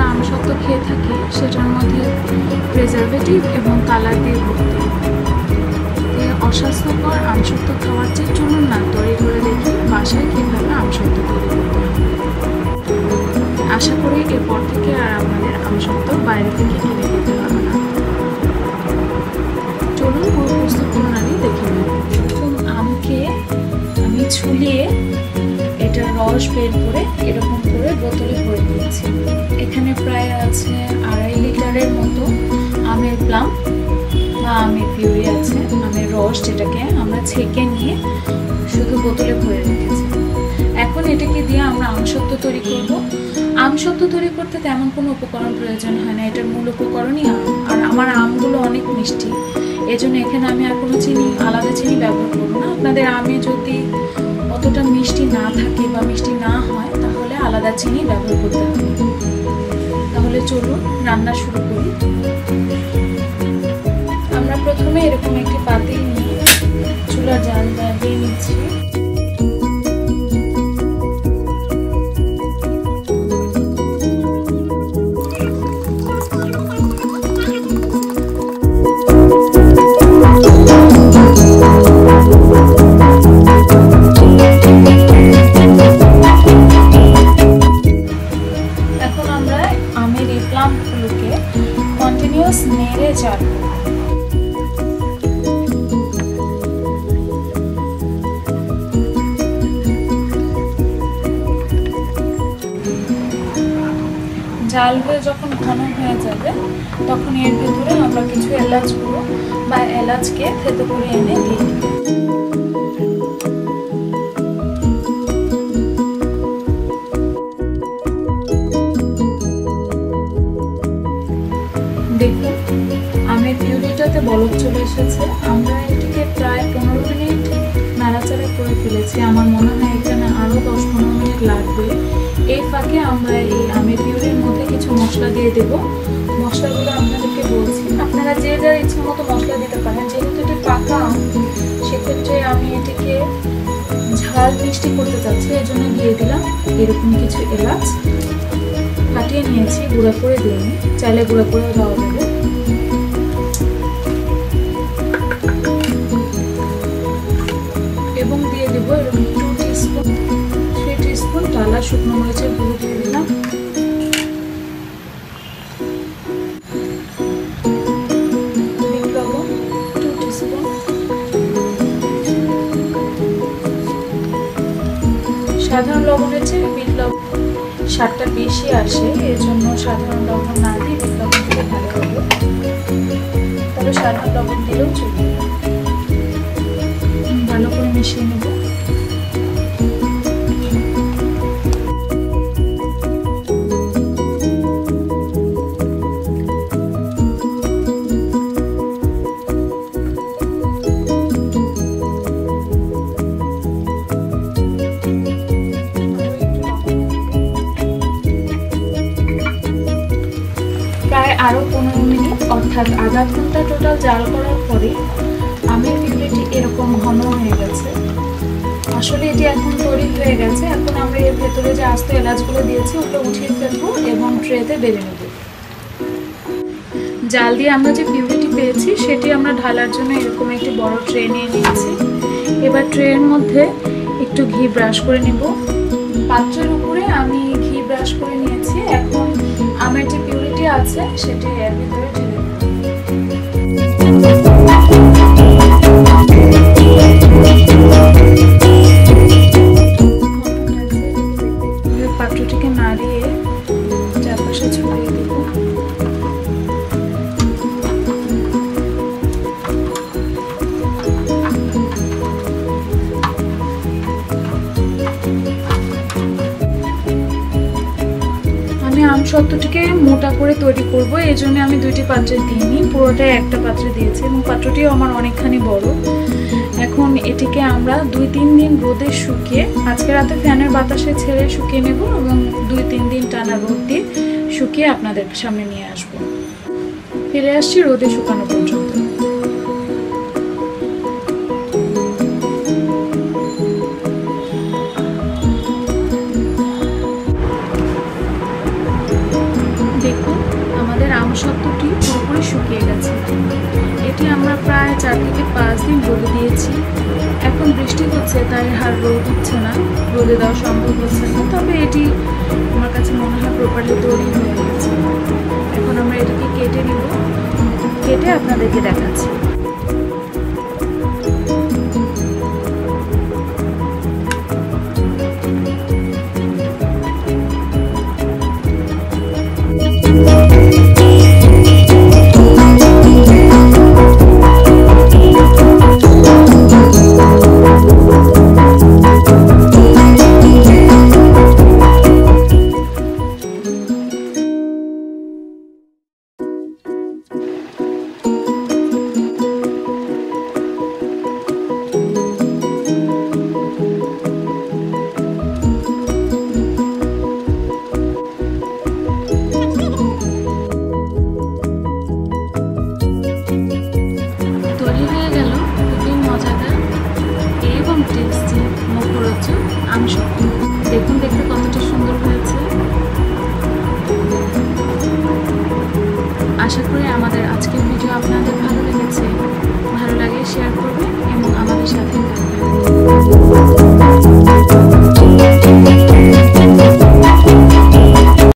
আমসত্ত্ব খেয়ে থাকি সেটার মধ্যে প্রিজারভেটিভ এবং কালার দিয়ে ভর্তি। অস্বাস্থ্যকর আমসত্ত্ব খাওয়ার চেয়ে চলুন না তৈরি করে দেখি বাসায় কীভাবে আমসত্ত্ব তৈরি করতে হবে। আশা করি এরপর থেকে আর আমাদের আমসত্ত্ব বাইরে থেকে কিনে খেতে হবে না। চলুন পুরো প্রস্তুত প্রণালী দেখে নেব। প্রথম আমকে আমি ছুলিয়ে এটা রস বের করে এরকম করে বোতলে ভরে দিয়েছি। এখানে প্রায় আছে 2.5 লিটারের মতো আমের প্লাম বা আমের পিউরি আছে, আমের রস যেটাকে আমরা ছেঁকে নিয়ে শুধু বোতলে ভরে রেখেছি। এখন এটাকে দিয়ে আমরা আমসত্ত্ব তৈরি করব। আমসত্ত্ব তৈরি করতে তেমন কোনো উপকরণ প্রয়োজন হয় না, এটার মূল উপকরণই আম। আর আমার আমগুলো অনেক মিষ্টি, এজন্য এখানে আমি আর কোনো আলাদা চিনি ব্যবহার করব না। আপনাদের আমে যদি অতটা মিষ্টি না থাকে বা মিষ্টি না হয় তাহলে আলাদা চিনি ব্যবহার করতে হবে। তাহলে চলুন রান্না শুরু করি। আমরা প্রথমে এরকম একটি পাতিল নিয়ে চুলার জাল দিয়ে নিচ্ছি। এখন আমরা আমের এই প্লামগুলোকে কন্টিনিউয়াস নেড়ে চালবো। জাল হয়ে যখন ঘন হয়ে যাবে তখন এর ভেতরে আমরা কিছু এলাচ গুঁড়ো বা এলাচকে থেতো করে এনে দিই। দেখুন আমের পিউরিটাতে বলক চলে এসেছে। আমরা এটিকে প্রায় 15 মিনিট নাড়াচাড়া করে ফেলেছি। আমার মনে হয় এখানে আরও 10-15 মিনিট লাগবে। এই ফাঁকে আমরা এই আমের পিউরির মধ্যে কিছু মশলা দিয়ে দেব। মশলাগুলো আপনাদেরকে বলছি, আপনারা যে যার ইচ্ছে মতো মশলা দিতে পারেন। যেহেতু এটি পাকা আম সেক্ষেত্রে আমি এটিকে ঝাল মিষ্টি করতে চাচ্ছি, এই জন্য দিয়ে দিলাম এরকম কিছু এলাচ ফাটিয়ে নিয়েছি, গুঁড়া করে দিইনি, চাইলে গুঁড়া করে দেওয়া যাবে। এবং দিয়ে দেব এরকম 3 টিস্পুন টালা শুকনো মরিচের গুঁড়ো দিয়ে দিলাম। বিট লবণ 2 টিস্পুন, সাধারণ লবণের চেয়ে বিট লবণ স্বাদটা বেশি আসে, এর জন্য সাধারণ লবণ না দিয়ে বিট লবণ দিলে ভালো হবে। তবে সাধারণ লবণ দিলেও চলবে। ভালো করে মিশিয়ে নেব। প্রায় আরও 15 মিনিট অর্থাৎ আধা ঘন্টা টোটাল জাল করার পরে আমের পিউরিটি এরকম ঘন হয়ে গেছে। আসলে এটি এখন তৈরি হয়ে গেছে। এখন আমরা এর ভেতরে যে আস্ত এলাচগুলো দিয়েছি ওগুলো উঠিয়ে ফেলবো এবং ট্রেতে বেড়ে নেব। জাল দিয়ে আমরা যে পিউরিটি পেয়েছি সেটি আমরা ঢালার জন্য এরকম একটি বড় ট্রে নিয়ে নিয়েছি। এবার ট্রের মধ্যে একটু ঘি ব্রাশ করে নেব। পাত্রের উপরে আমি ঘি ব্রাশ করে নিয়েছি। এখন আমের যে পিউরিটি আছে সেটি এর ভিতরে ঢেলে দেব। পাত্রটিকে নাড়িয়ে চারপাশে ছড়িয়ে দেব। আমি আমসত্ত্বটিকে মোটা করে তৈরি করব, এই জন্য আমি 2টি পাত্রে দিইনি, পুরোটাই একটা পাত্রে দিয়েছি এবং পাত্রটিও আমার অনেকখানি বড়। এখন এটিকে আমরা 2-3 দিন রোদে শুকিয়ে, আজকে রাতে ফ্যানের বাতাসে ছেড়ে শুকিয়ে নেব এবং 2-3 দিন টানা রোদ দিয়ে শুকিয়ে আপনাদের সামনে নিয়ে আসব। ফিরে আসছি রোদে শুকানো পর্যন্ত। আমসত্ত্বটি পুরোপুরি শুকিয়ে গেছে। এটি আমরা প্রায় 4 থেকে 5 দিন রোদে দিয়েছি। এখন বৃষ্টি হচ্ছে, তাই আর রোদ উঠছে না, রোদে দেওয়া সম্ভব হচ্ছে না। তবে এটি আমার কাছে মনে হয় প্রপারলি তৈরি হয়ে গেছে। এখন আমরা এটিকে কেটে নিব, কেটে আপনাদেরকে দেখাচ্ছি। দেখুন দেখতে কতটা সুন্দর হয়েছে। আশা করি আমাদের আজকের ভিডিও আপনাদের ভালো লেগেছে। ভালো লাগে শেয়ার করবেন এবং আমাদের সাথে থাকবেন।